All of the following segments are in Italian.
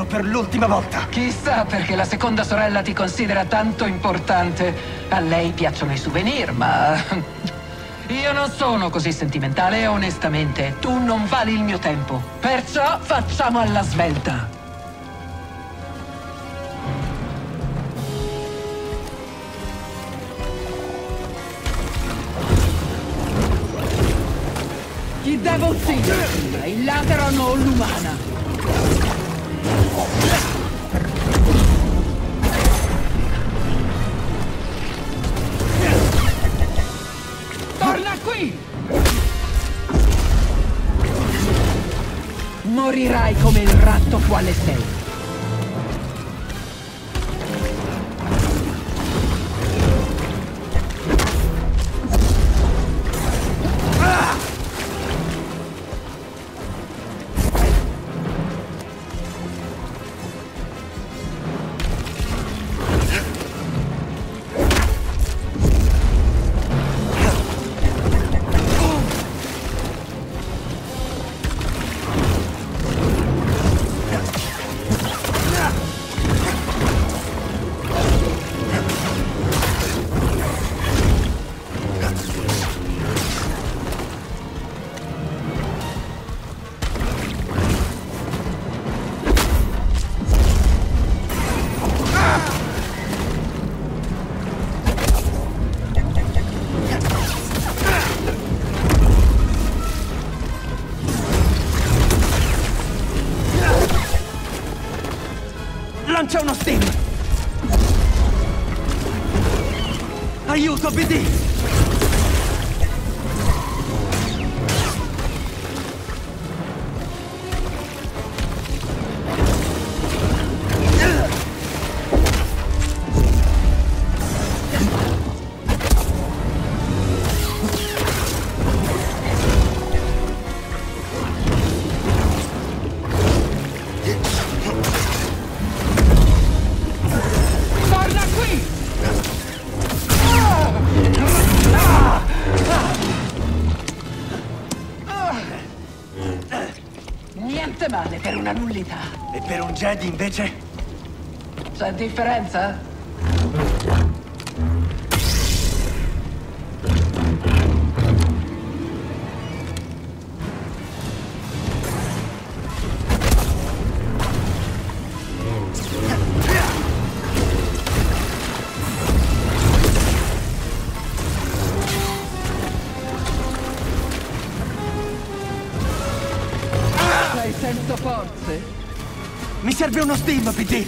per l'ultima volta. Chissà perché la seconda sorella ti considera tanto importante. A lei piacciono i souvenir, ma... io non sono così sentimentale e onestamente tu non vali il mio tempo. Perciò facciamo alla svelta. Chi Devil Singer, il Lateron o l'umana? Torna qui! Morirai come il ratto quale sei. Lancia uno stem! Aiuto, BD! Niente male per una nullità. E per un Jedi, invece? C'è differenza? Sei senza forze? Mi serve uno stem, BD!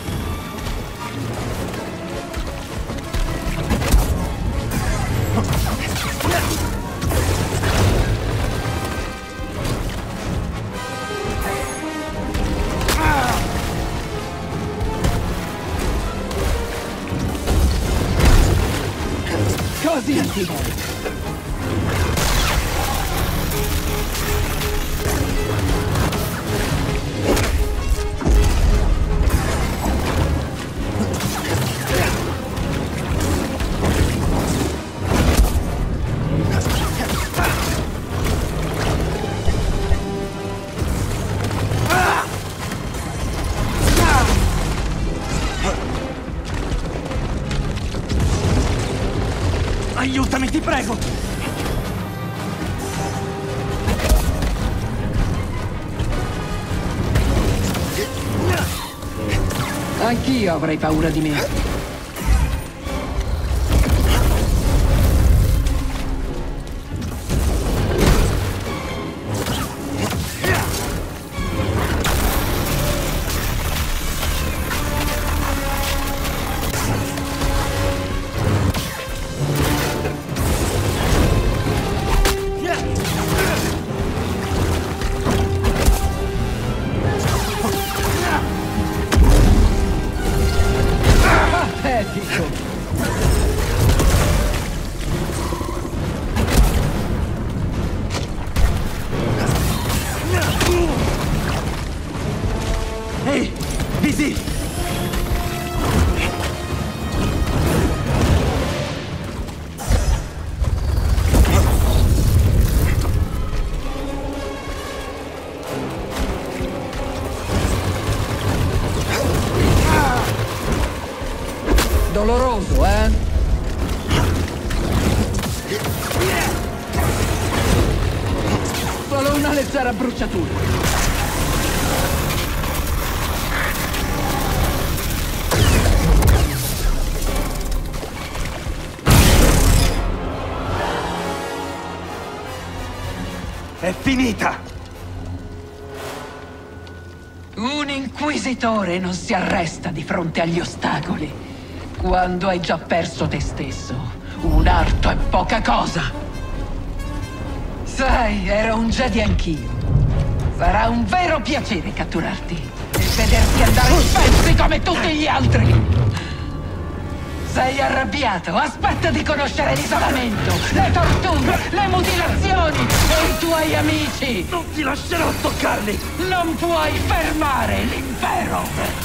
Così antico. Aiutami, ti prego! Anch'io avrei paura di me. Patetico! Ehi, BD! Doloroso, eh? Solo una leggera bruciatura. È finita! Un inquisitore non si arresta di fronte agli ostacoli. Quando hai già perso te stesso, un arto è poca cosa. Sai, ero un Jedi anch'io. Sarà un vero piacere catturarti e vederti andare in pezzi come tutti gli altri. Sei arrabbiato? Aspetta di conoscere l'isolamento, le torture, le mutilazioni e i tuoi amici! Non ti lascerò toccarli! Non puoi fermare l'impero!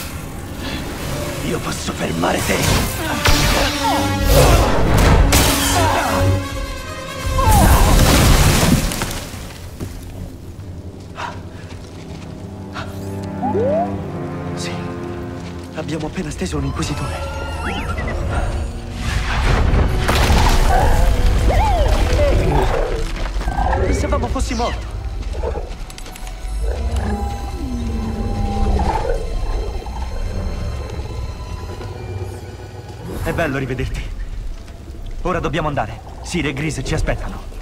Io posso fermare te! Sì, abbiamo appena steso un inquisitore. Pensavamo fossi morto. È bello rivederti. Ora dobbiamo andare. Ciri e Grease ci aspettano.